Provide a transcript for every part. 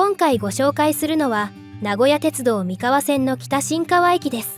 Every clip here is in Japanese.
今回ご紹介するのは名古屋鉄道三河線の北新川駅です。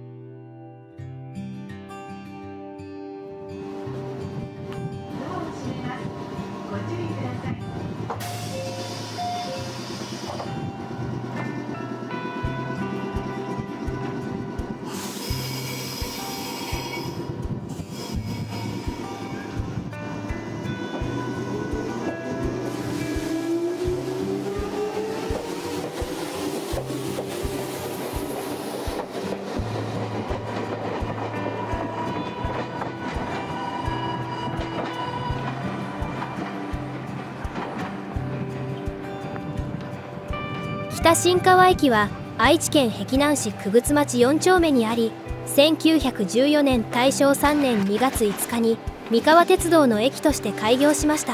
北新川駅は愛知県碧南市久久津町4丁目にあり、1914年大正3年2月5日に三河鉄道の駅として開業しました。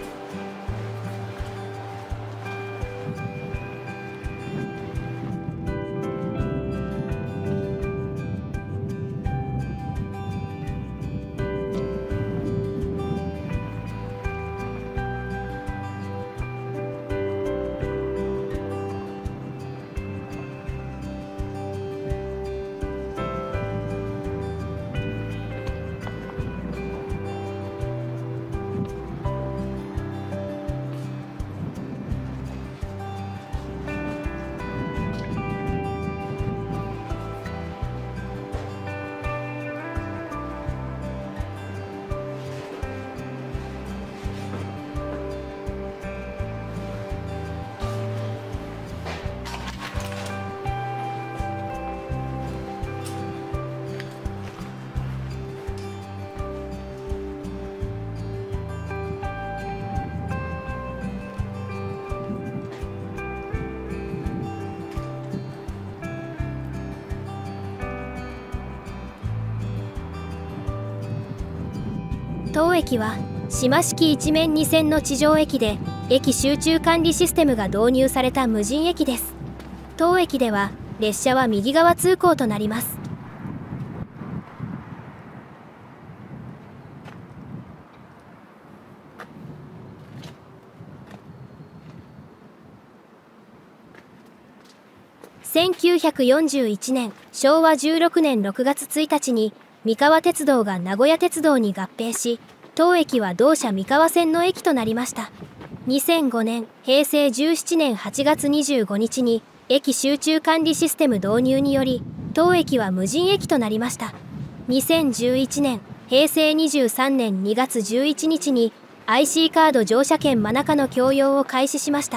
当駅は島式一面二線の地上駅で、駅集中管理システムが導入された無人駅です。当駅では列車は右側通行となります。1941年昭和16年6月1日に三河鉄道が名古屋鉄道に合併し、当駅は同社三河線の駅となりました。2005年平成17年8月25日に駅集中管理システム導入により当駅は無人駅となりました。2011年平成23年2月11日に IC カード乗車券マナカの供用を開始しました。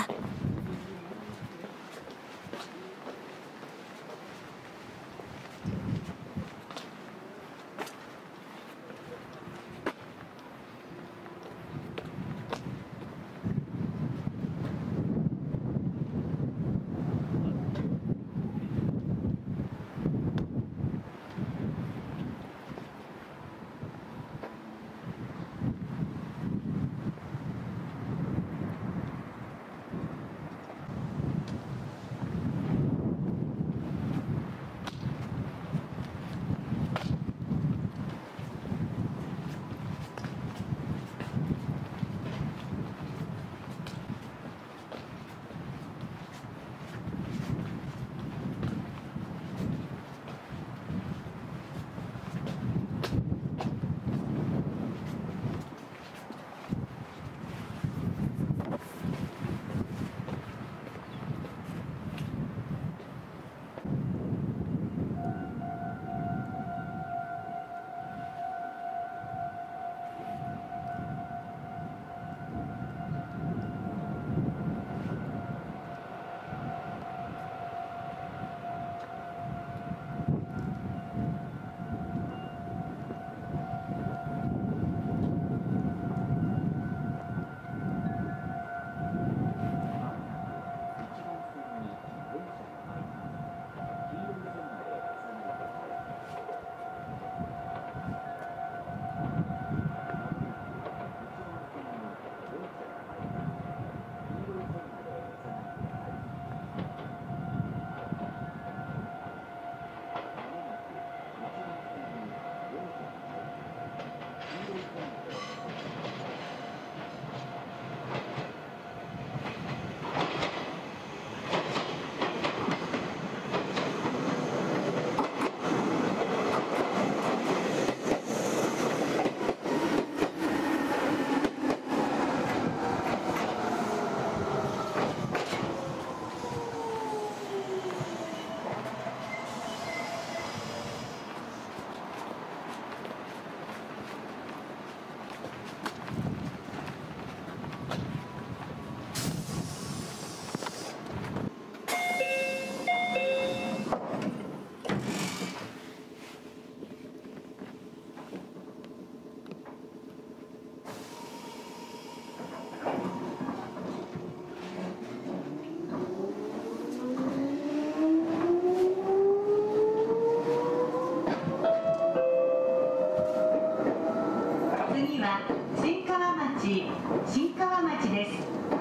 次は新川町です。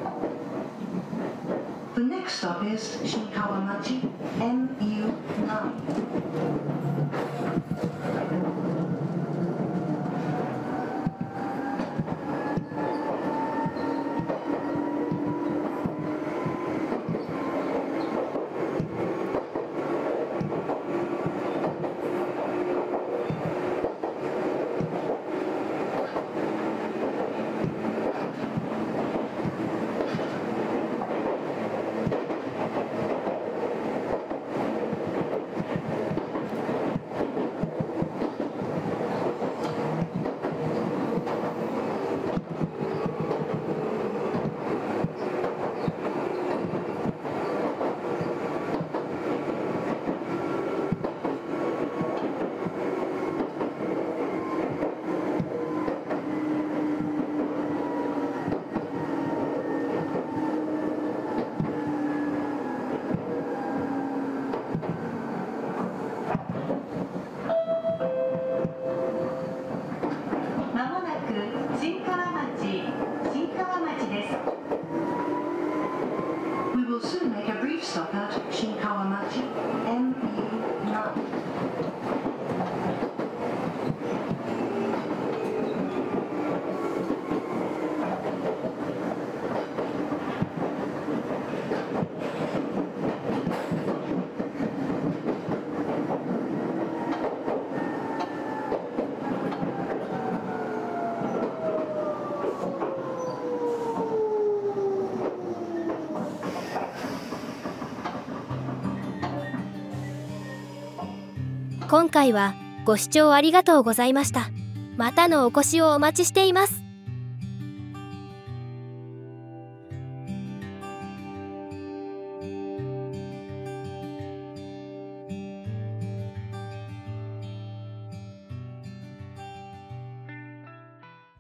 The next stop is Shinkawamachi, MU9. まもなく新川町です。 We will soon make a brief stop at Shinkawamachi, MU9. 今回はご視聴ありがとうございました。またのお越しをお待ちしています。